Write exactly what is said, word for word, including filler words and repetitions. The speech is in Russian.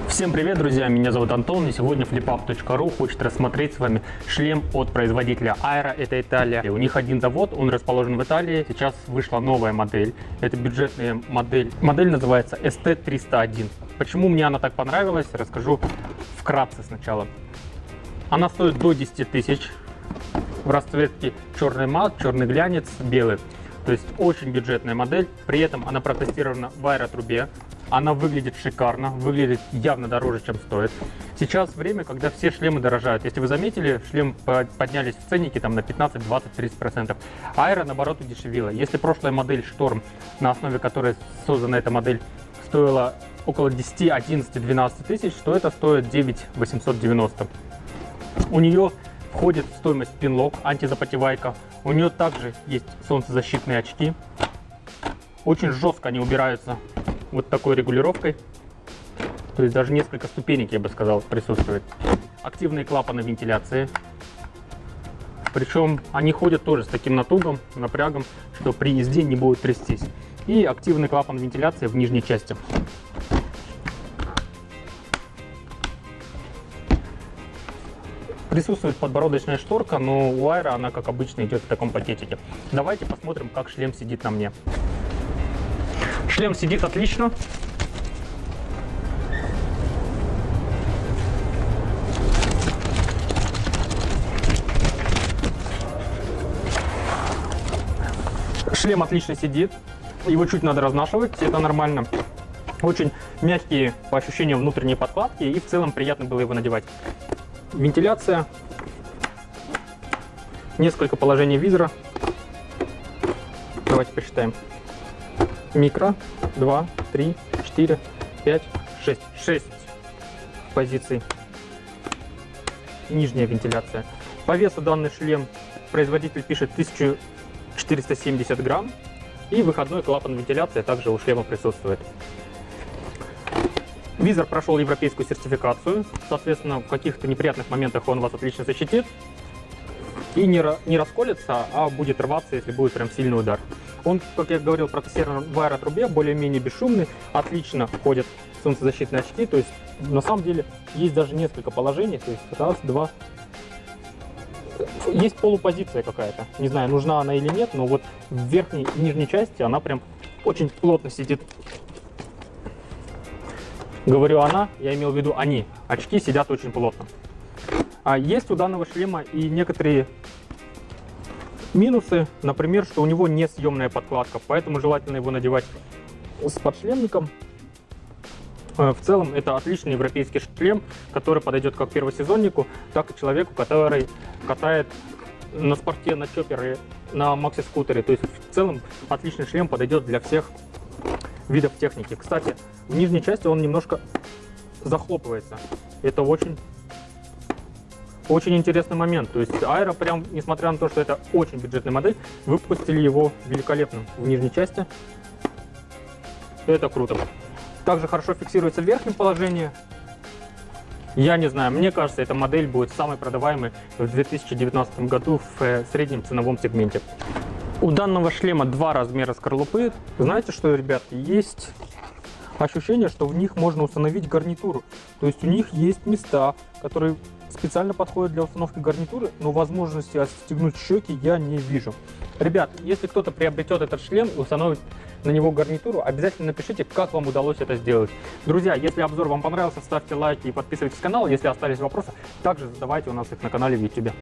Всем привет, друзья! Меня зовут Антон, и сегодня flipUp точка ру хочет рассмотреть с вами шлем от производителя Aero, это Италия. И у них один завод, он расположен в Италии. Сейчас вышла новая модель, это бюджетная модель. Модель называется эс тэ триста один. Почему мне она так понравилась, расскажу вкратце сначала. Она стоит до десяти тысяч, в расцветке черный мат, черный глянец, белый. То есть очень бюджетная модель, при этом она протестирована в аэротрубе. Она выглядит шикарно, выглядит явно дороже, чем стоит. Сейчас время, когда все шлемы дорожают. Если вы заметили, шлем поднялись в ценнике там, на пятнадцать, двадцать, тридцать процентов. Аэро, наоборот, удешевила. Если прошлая модель Шторм, на основе которой создана эта модель, стоила около десяти, одиннадцати, двенадцати тысяч, то это стоит девять восемьсот девяносто. У нее входит в стоимость пинлок, антизапотевайка. У нее также есть солнцезащитные очки. Очень жестко они убираются вот такой регулировкой. То есть даже несколько ступенек, я бы сказал, присутствует. Активные клапаны вентиляции. Причем они ходят тоже с таким натугом, напрягом, что при езде не будет трястись. И активный клапан вентиляции в нижней части. Присутствует подбородочная шторка, но у Aero она, как обычно, идет в таком пакетике. Давайте посмотрим, как шлем сидит на мне. Шлем сидит отлично. Шлем отлично сидит. Его чуть надо разнашивать, это нормально. Очень мягкие по ощущениям внутренние подкладки, и в целом приятно было его надевать. Вентиляция. Несколько положений визора. Давайте посчитаем. Микро, два, три, четыре, пять, шесть. шесть позиций. Нижняя вентиляция. По весу данный шлем производитель пишет тысяча четыреста семьдесят грамм. И выходной клапан вентиляции также у шлема присутствует. Визор прошел европейскую сертификацию. Соответственно, в каких-то неприятных моментах он вас отлично защитит. И не, не расколется, а будет рваться, если будет прям сильный удар. Он, как я говорил, протестирован в аэротрубе, более-менее бесшумный, отлично ходят солнцезащитные очки. То есть, на самом деле, есть даже несколько положений. То есть, раз, два. Есть полупозиция какая-то. Не знаю, нужна она или нет, но вот в верхней и нижней части она прям очень плотно сидит. Говорю она, я имел в виду они. Очки сидят очень плотно. А есть у данного шлема и некоторые минусы, например, что у него не съемная подкладка, поэтому желательно его надевать с подшлемником. В целом это отличный европейский шлем, который подойдет как первосезоннику, так и человеку, который катает на спорте, на чоппере, на макси-скутере. То есть в целом отличный шлем подойдет для всех видов техники. Кстати, в нижней части он немножко захлопывается. Это очень Очень интересный момент. То есть Aero, прям, несмотря на то, что это очень бюджетная модель, выпустили его великолепно в нижней части. Это круто. Также хорошо фиксируется в верхнем положении. Я не знаю, мне кажется, эта модель будет самой продаваемой в две тысячи девятнадцатом году в среднем ценовом сегменте. У данного шлема два размера скорлупы. Знаете что, ребят, есть ощущение, что в них можно установить гарнитуру. То есть у них есть места, которые специально подходят для установки гарнитуры, но возможности отстегнуть щеки я не вижу. Ребят, если кто-то приобретет этот шлем и установит на него гарнитуру, обязательно напишите, как вам удалось это сделать. Друзья, если обзор вам понравился, ставьте лайки и подписывайтесь на канал. Если остались вопросы, также задавайте у нас их на канале в ютубе.